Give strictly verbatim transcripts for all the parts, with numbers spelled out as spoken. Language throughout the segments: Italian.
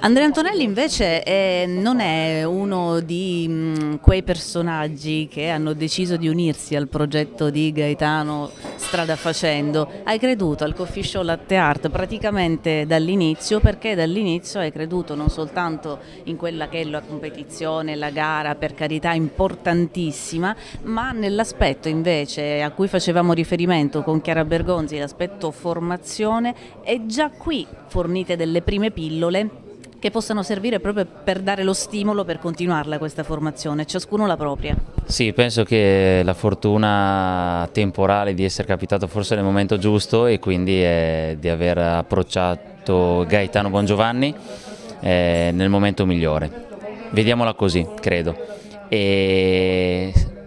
Andrea Antonelli invece è- non è uno di mh, quei personaggi che hanno deciso di unirsi al progetto di Gaetano strada facendo. Hai creduto al Coffee Show Latte Art praticamente dall'inizio, perché dall'inizio hai creduto non soltanto in quella che è la competizione, la gara, per carità importantissima, ma nell'aspetto invece a cui facevamo riferimento con Chiara Bergonzi, l'aspetto formazione, e già qui fornite delle prime pillole che possano servire proprio per dare lo stimolo per continuarla questa formazione, ciascuno la propria. Sì, penso che la fortuna temporale di essere capitato forse nel momento giusto e quindi eh, di aver approcciato Gaetano Bongiovanni eh, nel momento migliore. Vediamola così, credo. E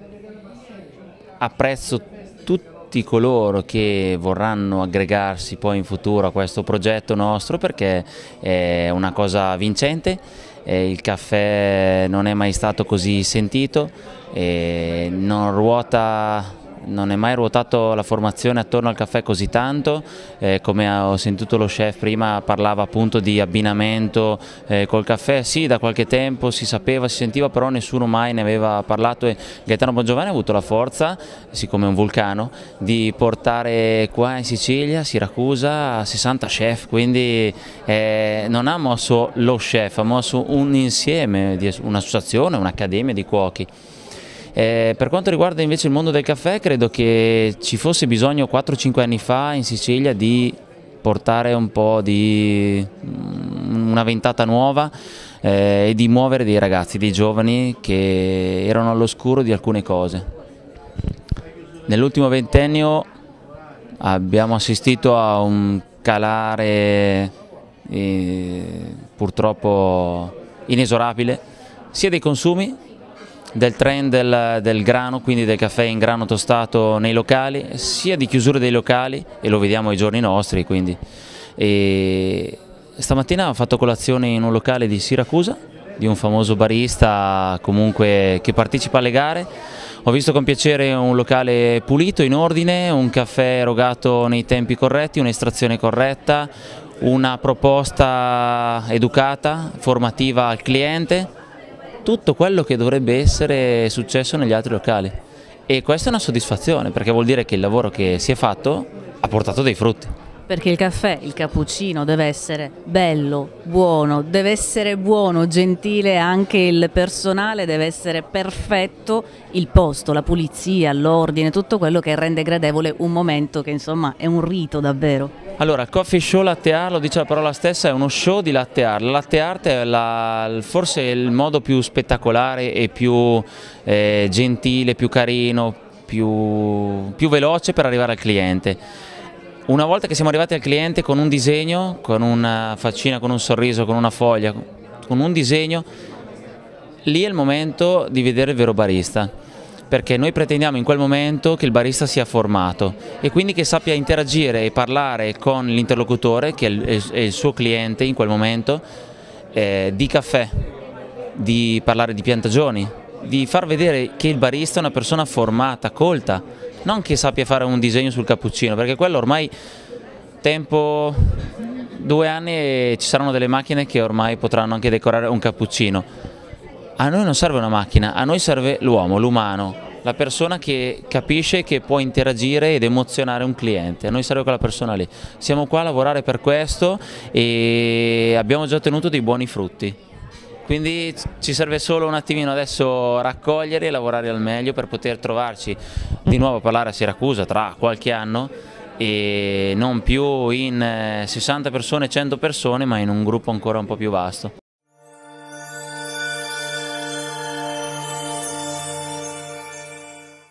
apprezzo tutti coloro che vorranno aggregarsi poi in futuro a questo progetto nostro, perché è una cosa vincente. Eh, il caffè non è mai stato così sentito, e non ruota, non è mai ruotato la formazione attorno al caffè così tanto. Eh, come ho sentito lo chef prima, parlava appunto di abbinamento eh, col caffè. Sì, da qualche tempo si sapeva, si sentiva, però nessuno mai ne aveva parlato, e Gaetano Bongiovanni ha avuto la forza, siccome è un vulcano, di portare qua in Sicilia, a Siracusa, sessanta chef, quindi eh, non ha mosso lo chef, ha mosso un insieme, un'associazione, un'accademia di cuochi. Eh, per quanto riguarda invece il mondo del caffè, credo che ci fosse bisogno quattro cinque anni fa in Sicilia di portare un po' di una ventata nuova eh, e di muovere dei ragazzi, dei giovani che erano all'oscuro di alcune cose. Nell'ultimo ventennio abbiamo assistito a un calare eh, purtroppo inesorabile sia dei consumi, del trend del, del grano, quindi del caffè in grano tostato nei locali, sia di chiusure dei locali, e lo vediamo ai giorni nostri. Quindi. E stamattina ho fatto colazione in un locale di Siracusa, di un famoso barista comunque che partecipa alle gare. Ho visto con piacere un locale pulito, in ordine, un caffè erogato nei tempi corretti, un'estrazione corretta, una proposta educata, formativa al cliente, tutto quello che dovrebbe essere successo negli altri locali. E questa è una soddisfazione, perché vuol dire che il lavoro che si è fatto ha portato dei frutti. Perché il caffè, il cappuccino deve essere bello, buono, deve essere buono, gentile anche il personale, deve essere perfetto il posto, la pulizia, l'ordine, tutto quello che rende gradevole un momento che insomma è un rito davvero. Allora, Coffee Show Latte Art, lo dice la parola stessa, è uno show di latte art. La latte art è la, forse il modo più spettacolare e più eh, gentile, più carino, più, più veloce per arrivare al cliente. Una volta che siamo arrivati al cliente con un disegno, con una faccina, con un sorriso, con una foglia, con un disegno, lì è il momento di vedere il vero barista, perché noi pretendiamo in quel momento che il barista sia formato e quindi che sappia interagire e parlare con l'interlocutore, che è il suo cliente in quel momento, eh, di caffè, di parlare di piantagioni, di far vedere che il barista è una persona formata, colta, non che sappia fare un disegno sul cappuccino, perché quello ormai tempo due anni e ci saranno delle macchine che ormai potranno anche decorare un cappuccino. A noi non serve una macchina, a noi serve l'uomo, l'umano, la persona che capisce, che può interagire ed emozionare un cliente. A noi serve quella persona lì. Siamo qua a lavorare per questo e abbiamo già ottenuto dei buoni frutti. Quindi ci serve solo un attimino adesso raccogliere e lavorare al meglio per poter trovarci di nuovo a parlare a Siracusa tra qualche anno, e non più in sessanta persone, cento persone, ma in un gruppo ancora un po' più vasto.